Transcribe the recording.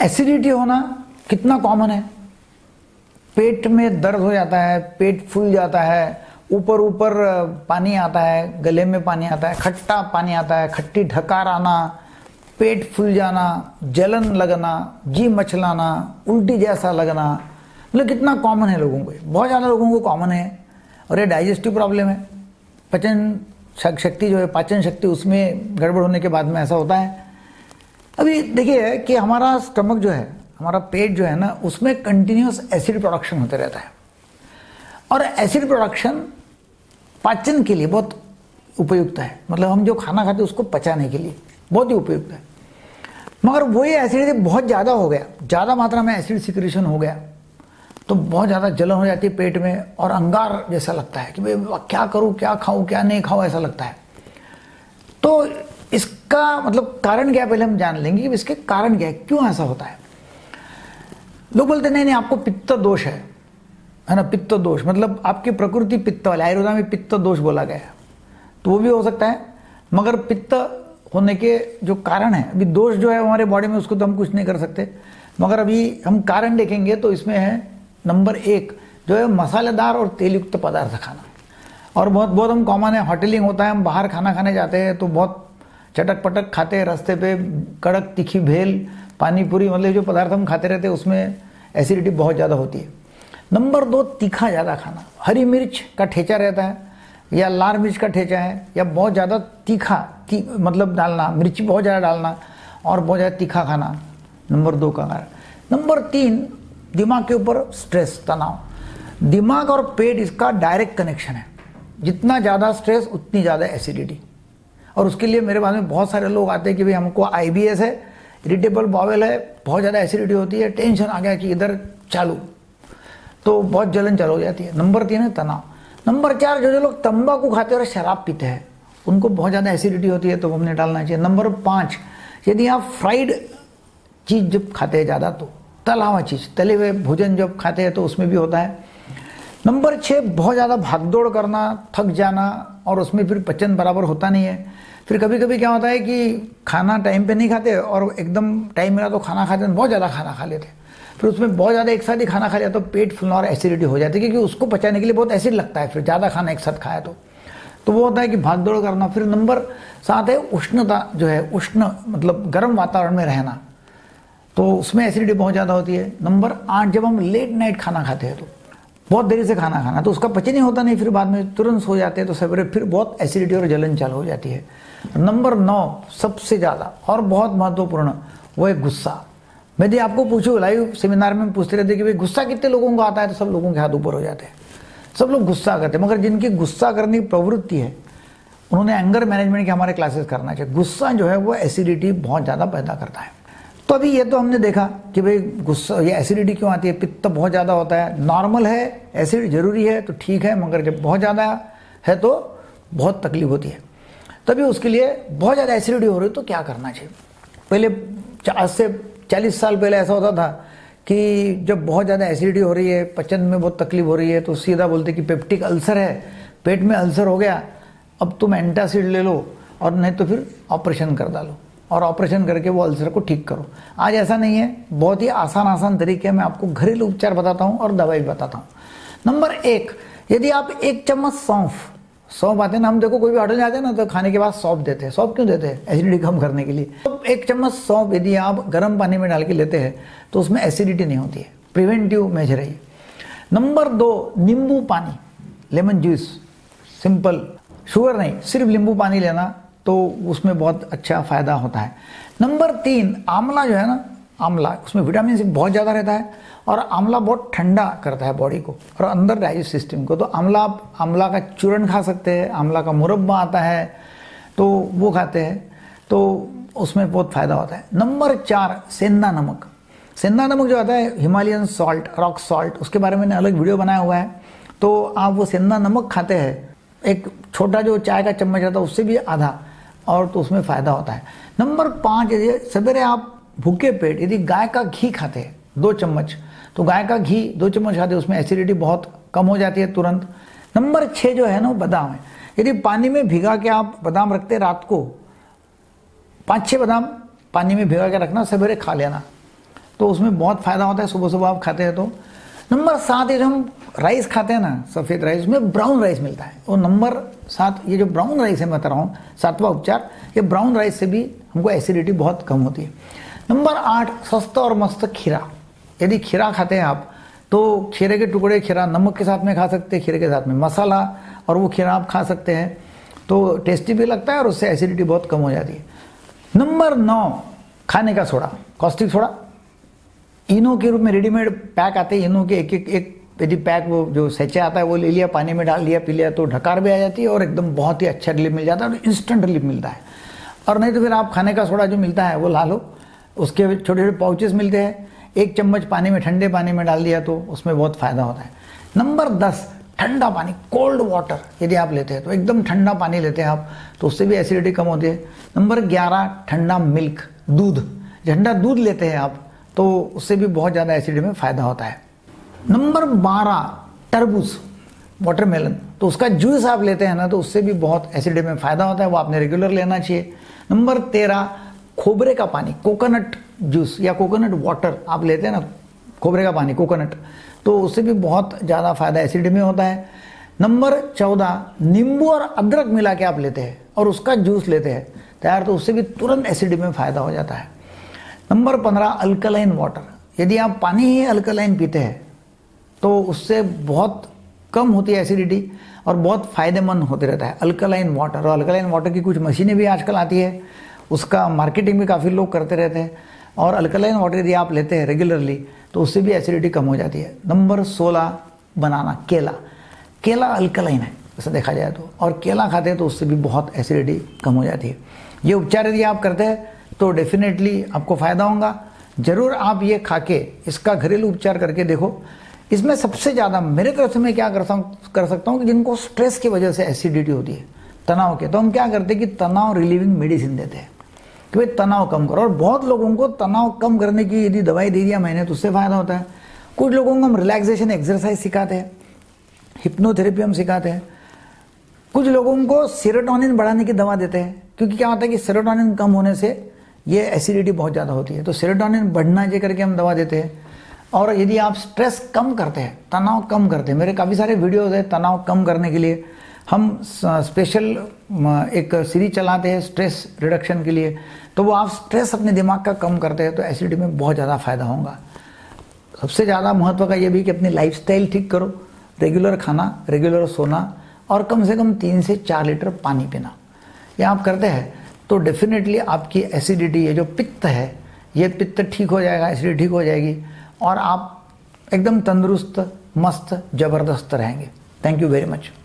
Acidity होना कितना common है। पेट में दर्द हो जाता है, पेट फूल जाता है, ऊपर ऊपर पानी आता है, गले में पानी आता है, खट्टा पानी आता है, खट्टी ढकार आना, पेट फूल जाना, जलन लगना, जी मचलाना, उल्टी जैसा लगना, मतलब कितना कॉमन है लोगों को, बहुत ज़्यादा लोगों को कॉमन है। और ये डाइजेस्टिव प्रॉब्लम है, पाचन शक्ति जो है, पाचन शक्ति उसमें गड़बड़ होने के बाद में ऐसा होता है। अभी देखिए कि हमारा स्टमक जो है, हमारा पेट जो है ना, उसमें कंटिन्यूस एसिड प्रोडक्शन होते रहता है और एसिड प्रोडक्शन पाचन के लिए बहुत उपयुक्त है। मतलब हम जो खाना खाते हैं उसको पचाने के लिए बहुत ही उपयुक्त है। मगर वही एसिड बहुत ज़्यादा हो गया, ज़्यादा मात्रा में एसिड सिक्रेशन हो गया तो बहुत ज़्यादा जलन हो जाती है पेट में और अंगार जैसा लगता है कि भाई क्या करूँ, क्या खाऊँ, क्या नहीं खाऊँ, ऐसा लगता है। तो इसका मतलब कारण क्या है, पहले हम जान लेंगे कि इसके कारण क्या है, क्यों ऐसा होता है। लोग बोलते नहीं नहीं आपको पित्त दोष है ना, पित्त दोष मतलब आपकी प्रकृति पित्त वाली, आयुर्वेद में पित्त दोष बोला गया है, तो वो भी हो सकता है। मगर पित्त होने के जो कारण है, अभी दोष जो है हमारे बॉडी में उसको तो हम कुछ नहीं कर सकते, मगर अभी हम कारण देखेंगे तो इसमें है नंबर 1 जो है मसालेदार और तेलयुक्त पदार्थ खाना। और बहुत हम कॉमन है, होटलिंग होता है, हम बाहर खाना खाने जाते हैं तो बहुत चटक पटक खाते हैं, रास्ते पे कड़क तीखी भेल, पानी पूरी, मतलब जो पदार्थ हम खाते रहते हैं उसमें एसिडिटी बहुत ज़्यादा होती है। नंबर 2 तीखा ज़्यादा खाना, हरी मिर्च का ठेचा रहता है या लाल मिर्च का ठेचा है या बहुत ज़्यादा तीखा मतलब डालना, मिर्ची बहुत ज़्यादा डालना और बहुत ज़्यादा तीखा खाना, नंबर 2 का कारण। नंबर 3 दिमाग के ऊपर स्ट्रेस, तनाव। दिमाग और पेट इसका डायरेक्ट कनेक्शन है, जितना ज़्यादा स्ट्रेस उतनी ज़्यादा एसिडिटी। और उसके लिए मेरे पास में बहुत सारे लोग आते हैं कि भाई हमको IBS है, इरिटेबल बाउल है, बहुत ज़्यादा एसिडिटी होती है, टेंशन आ गया कि इधर चालू, तो बहुत जलन चालू हो जाती है। नंबर 3 है तनाव। नंबर 4 जो लोग तंबाकू खाते हैं और शराब पीते हैं उनको बहुत ज़्यादा एसिडिटी होती है, तो हमने डालना चाहिए। नंबर 5 यदि आप फ्राइड चीज़ जब खाते हैं ज़्यादा, तो तला हुआ चीज़, तले हुए भोजन जब खाते हैं तो उसमें भी होता है। नंबर 6 बहुत ज़्यादा भागदौड़ करना, थक जाना और उसमें फिर पचन बराबर होता नहीं है। फिर कभी कभी क्या होता है कि खाना टाइम पे नहीं खाते और एकदम टाइम मिला तो खाना खाते हैं, बहुत ज़्यादा खाना खा लेते, फिर उसमें बहुत ज़्यादा एक साथ ही खाना खा लिया तो पेट फूलना और एसिडिटी हो जाती है, क्योंकि उसको पचाने के लिए बहुत एसिड लगता है, फिर ज़्यादा खाना एक साथ खाया तो वो होता है कि भागदौड़ करना। फिर नंबर 7 है उष्णता, जो है उष्ण मतलब गर्म वातावरण में रहना, तो उसमें एसिडिटी बहुत ज़्यादा होती है। नंबर 8 जब हम लेट नाइट खाना खाते हैं तो बहुत देरी से खाना खाना, तो उसका पचन ही होता नहीं, फिर बाद में तुरंत सो जाते हैं तो सवेरे फिर बहुत एसिडिटी और जलन चालू हो जाती है। नंबर 9 सबसे ज़्यादा और बहुत महत्वपूर्ण, वो है गुस्सा। मैं यदि आपको पूछूँ, लाइव सेमिनार में पूछते रहते कि भाई गुस्सा कितने लोगों को आता है, तो सब लोगों के हाथ ऊपर हो जाते हैं, सब लोग गुस्सा करते हैं। मगर जिनकी गुस्सा करने की प्रवृत्ति है उन्होंने एंगर मैनेजमेंट के हमारे क्लासेस करना चाहिए। गुस्सा जो है वो एसिडिटी बहुत ज़्यादा पैदा करता है। तो अभी ये तो हमने देखा कि भाई गुस्सा, ये एसिडिटी क्यों आती है, पित्त बहुत ज़्यादा होता है, नॉर्मल है, एसिड जरूरी है तो ठीक है, मगर जब बहुत ज़्यादा है तो बहुत तकलीफ होती है। तभी उसके लिए बहुत ज़्यादा एसिडिटी हो रही है तो क्या करना चाहिए। पहले आज से 40 साल पहले ऐसा होता था कि जब बहुत ज़्यादा एसिडिटी हो रही है, पचन में बहुत तकलीफ हो रही है, तो सीधा बोलते कि पेप्टिक अल्सर है, पेट में अल्सर हो गया, अब तुम एंटासिड ले लो और नहीं तो फिर ऑपरेशन कर डालो और ऑपरेशन करके वो अल्सर को ठीक करो। आज ऐसा नहीं है, बहुत ही आसान तरीके मैं आपको घरेलू उपचार बताता हूँ और दवाई भी बताता हूँ। नंबर 1, यदि आप 1 चम्मच सौंफ आते हैं ना, हम देखो कोई भी होटल जाते हैं ना तो खाने के बाद सौंफ देते हैं। सौंफ क्यों देते हैं? एसिडिटी कम करने के लिए। तो 1 चम्मच सौंफ यदि आप गर्म पानी में डाल के लेते हैं तो उसमें एसिडिटी नहीं होती है, प्रिवेंटिव मेजर है। नंबर 2 नींबू पानी, लेमन जूस, सिंपल, शुगर नहीं, सिर्फ नींबू पानी लेना, तो उसमें बहुत अच्छा फायदा होता है। नंबर 3 आंवला जो है ना, आंवला, उसमें विटामिन सी बहुत ज़्यादा रहता है और आंवला बहुत ठंडा करता है बॉडी को और अंदर डाइजेस्ट सिस्टम को। तो आंवला का चूर्ण खा सकते हैं, आंवला का मुरब्बा आता है तो वो खाते हैं, तो उसमें बहुत फ़ायदा होता है। नंबर 4 सेंधा नमक। सेंधा नमक जो आता है, हिमालयन सॉल्ट, रॉक सॉल्ट, उसके बारे में मैंने अलग वीडियो बनाया हुआ है। तो आप वो सेंधा नमक खाते हैं, एक छोटा जो चाय का चम्मच रहता है उससे भी आधा, और तो उसमें फ़ायदा होता है। नंबर 5 यदि सवेरे आप भूखे पेट यदि गाय का घी खाते हैं 2 चम्मच, तो गाय का घी 2 चम्मच खाते हैं, उसमें एसिडिटी बहुत कम हो जाती है तुरंत। नंबर 6 जो है ना, वो बादाम है। यदि पानी में भिगा के आप बादाम रखते हैं रात को, 5-6 बादाम पानी में भिगा के रखना, सवेरे खा लेना, तो उसमें बहुत फ़ायदा होता है, सुबह सुबह आप खाते हैं तो। नंबर 7 ये जो हम राइस खाते हैं ना, सफ़ेद राइस, उसमें ब्राउन राइस मिलता है। और नंबर 7 ये जो ब्राउन राइस है, मैं बता रहा हूँ 7वां उपचार, ये ब्राउन राइस से भी हमको एसिडिटी बहुत कम होती है। नंबर 8 सस्ता और मस्त खीरा। यदि खीरा खाते हैं आप तो खीरे के टुकड़े, खीरा नमक के साथ में खा सकते हैं, खीरे के साथ में मसाला, और वो खीरा आप खा सकते हैं तो टेस्टी भी लगता है और उससे एसिडिटी बहुत कम हो जाती है। नंबर 9 खाने का सोडा, कॉस्टिक सोडा। इनो के रूप में रेडीमेड पैक आते हैं, इनो के एक यदि पैक वो जो सैचे आता है वो ले लिया, पानी में डाल दिया, पी लिया तो ढकार भी आ जाती है और एकदम बहुत ही अच्छा रिलीफ मिल जाता है और इंस्टेंट रिलीफ मिलता है। और नहीं तो फिर आप खाने का सोडा जो मिलता है वो ला लो, उसके छोटे छोटे पाउचेस मिलते हैं, 1 चम्मच पानी में, ठंडे पानी में डाल दिया तो उसमें बहुत फ़ायदा होता है। नंबर 10 ठंडा पानी, कोल्ड वाटर यदि आप लेते हैं तो एकदम ठंडा पानी लेते हैं आप तो उससे भी एसिडिटी कम होती है। नंबर 11 ठंडा मिल्क, दूध, ठंडा दूध लेते हैं आप तो उससे भी बहुत ज़्यादा एसिडिटी में फ़ायदा होता है। नंबर 12 तरबूज, वाटरमेलन, तो उसका जूस आप लेते हैं ना तो उससे भी बहुत एसिडिटी में फ़ायदा होता है, वो आपने रेगुलर लेना चाहिए। नंबर 13 खोबरे का पानी, कोकोनट जूस या कोकोनट वाटर आप लेते हैं ना, खोबरे का पानी, कोकोनट, तो उससे भी बहुत ज़्यादा फ़ायदा एसिडिटी में होता है। नंबर 14 नींबू और अदरक मिला के आप लेते हैं और उसका जूस लेते हैं तैयार, तो उससे भी तुरंत एसिडिटी में फ़ायदा हो जाता है। नंबर 15 अल्कलाइन वाटर, यदि आप पानी ही अल्कलाइन पीते हैं तो उससे बहुत कम होती है एसिडिटी और बहुत फ़ायदेमंद होते रहता है अल्कलाइन वाटर। और अल्कलाइन वाटर की कुछ मशीनें भी आजकल आती है, उसका मार्केटिंग भी काफ़ी लोग करते रहते हैं। और अल्कलाइन वाटर यदि आप लेते हैं रेगुलरली तो उससे भी एसिडिटी कम हो जाती है। नंबर 16 बनाना, केला, केला अल्कलाइन है ऐसा देखा जाए तो, और केला खाते हैं तो उससे भी बहुत एसिडिटी कम हो जाती है। ये उपचार यदि आप करते हैं तो डेफिनेटली आपको फ़ायदा होगा। ज़रूर आप ये खा के इसका घरेलू उपचार करके देखो। इसमें सबसे ज़्यादा मेरे तरफ से मैं क्या कर सकता हूँ कि जिनको स्ट्रेस की वजह से एसिडिटी होती है, तनाव के, तो हम क्या करते हैं कि तनाव रिलीविंग मेडिसिन देते हैं कि भाई तनाव कम करो। और बहुत लोगों को तनाव कम करने की यदि दवाई दे दिया मैंने तो उससे फ़ायदा होता है। कुछ लोगों को हम रिलैक्सेशन एक्सरसाइज सिखाते हैं, हिप्नोथेरेपी हम सिखाते हैं। कुछ लोगों को सेरोटोनिन बढ़ाने की दवा देते हैं, क्योंकि क्या होता है कि सेरोटोनिन कम होने से ये एसिडिटी बहुत ज़्यादा होती है, तो सेरोटोनिन बढ़ना ये करके हम दवा देते हैं। और यदि आप स्ट्रेस कम करते हैं, तनाव कम करते हैं, मेरे काफ़ी सारे वीडियोज़ हैं तनाव कम करने के लिए, हम स्पेशल एक सीरीज चलाते हैं स्ट्रेस रिडक्शन के लिए, तो वो आप स्ट्रेस अपने दिमाग का कम करते हैं तो एसिडिटी में बहुत ज़्यादा फ़ायदा होगा। सबसे ज़्यादा महत्व का ये भी कि अपनी लाइफस्टाइल ठीक करो, रेगुलर खाना, रेगुलर सोना और कम से कम 3 से 4 लीटर पानी पीना, ये आप करते हैं तो डेफिनेटली आपकी एसिडिटी, ये जो पित्त है, ये पित्त ठीक हो जाएगा, एसिडिटी ठीक हो जाएगी और आप एकदम तंदुरुस्त, मस्त, ज़बरदस्त रहेंगे। Thank you very much.